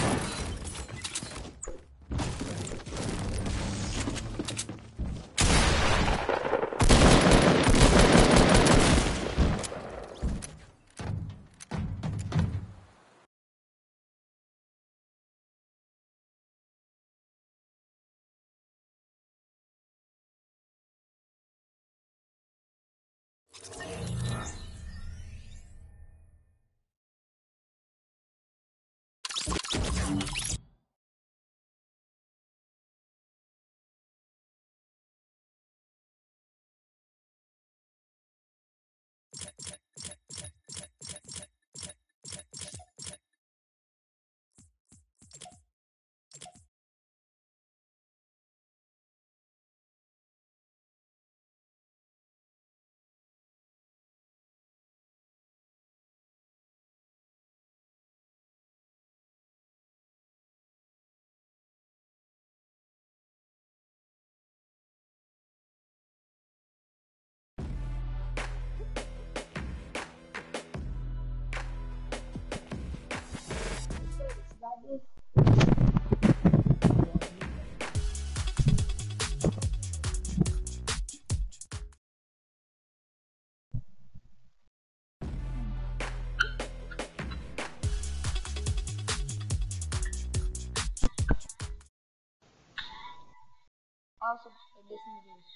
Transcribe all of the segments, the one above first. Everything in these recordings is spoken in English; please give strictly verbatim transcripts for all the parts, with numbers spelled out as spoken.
Also, listen to this.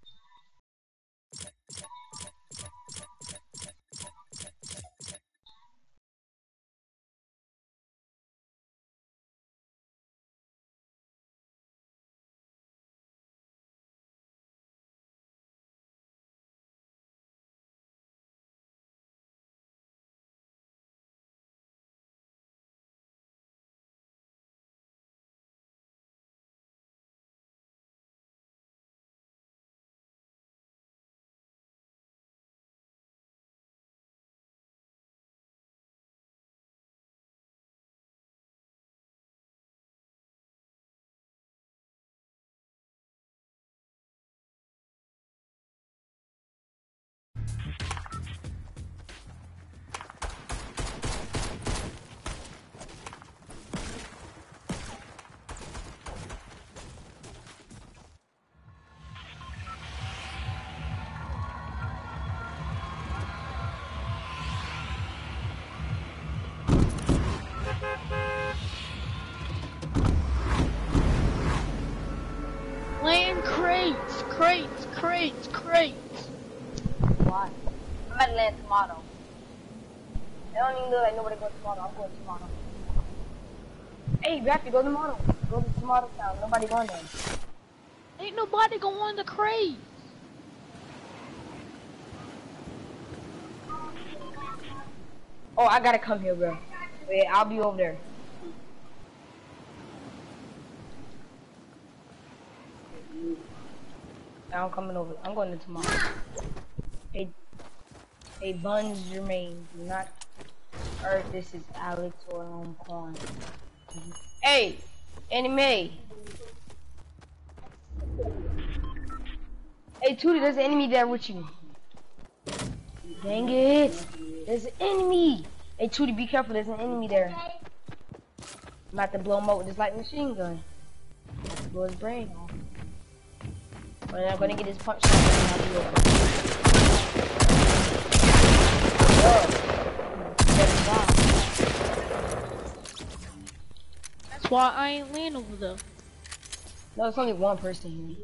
Land crates, crates, crates, crates. Why? I'm at land tomato. I don't even look like nobody goes tomato. I'm going tomato. Hey, you have to go to tomato. Go to tomato town. Nobody going there. Ain't nobody going to crates. Oh, I gotta come here, bro. Wait, I'll be over there. I'm coming over. I'm going to tomorrow. Hey, hey, Buns Jermaine, do not hurt. This is Alex or um, Quan. Hey, Anime. Hey, Tootie, there's an enemy there with you. Dang it! There's an enemy. Hey, Tootie, be careful. There's an enemy there. I'm about to blow him up with this light machine gun. Blow his brain off. But I'm gonna get his punch shot and I'll be over. That's why I ain't land over there. No, it's only one person here.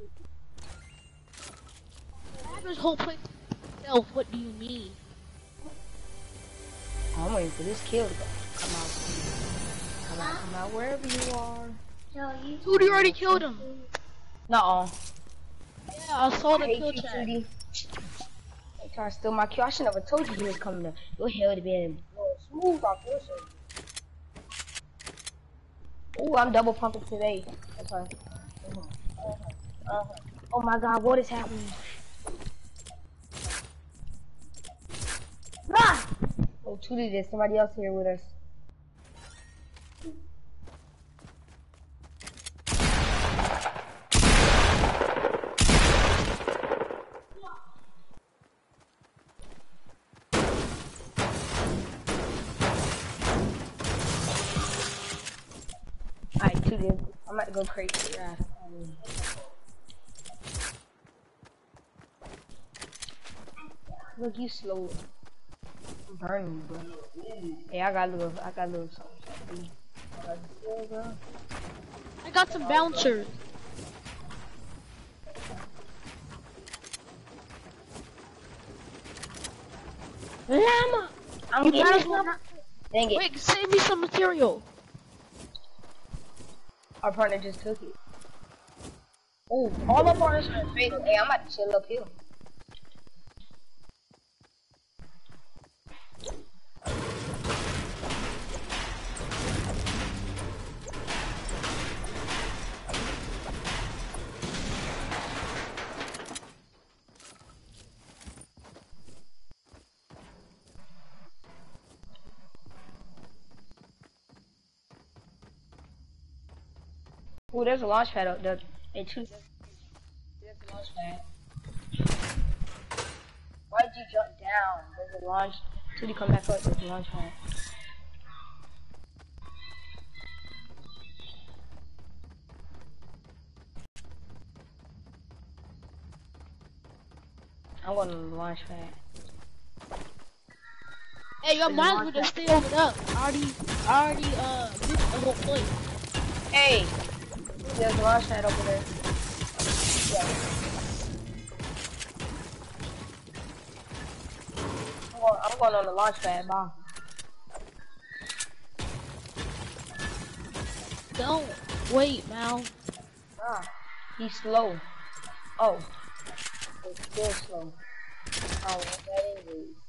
I have this whole place to myself. What do you mean? I'm waiting for this kill to come out. Come out, come out wherever you are. Tootie already killed him. Nuh-uh. Yeah, I saw the I hate kill you, chat. Tootie. They trying to steal my kill. I should never told you he was coming there. Your hell to be smooth off your shit. Ooh, I'm double pumping today. That's right. Uh-huh. Uh-huh. Uh-huh. Oh my god, what is happening? Ah! Oh, Tootie, there's somebody else here with us. too good. I'm about to go crazy. Yeah. Um, look, you slow. I'm burning you, bro. Hey, I got a little, I got a little something. something. I got some bouncers. Llama! I'm You getting guys this will number. not. Dang it. Wait, save me some material. Our partner just took it. Oh, all our partners are fatal. Hey, I'm about to chill up here. Oh, there's a launch pad up there. Hey, two. There's a launch pad. Why did you jump down? There's a launch. Till you come back up, there's a launch pad. I'm going to the launch pad. Hey, your mine's would have stay over up. I already, I already, uh, missed the whole point. Hey, there's a launch pad over there. Yeah. I'm going, I'm going on the launch pad, bye. Don't wait, Mal. Ah, he's slow. Oh, it's still slow. Oh, that is.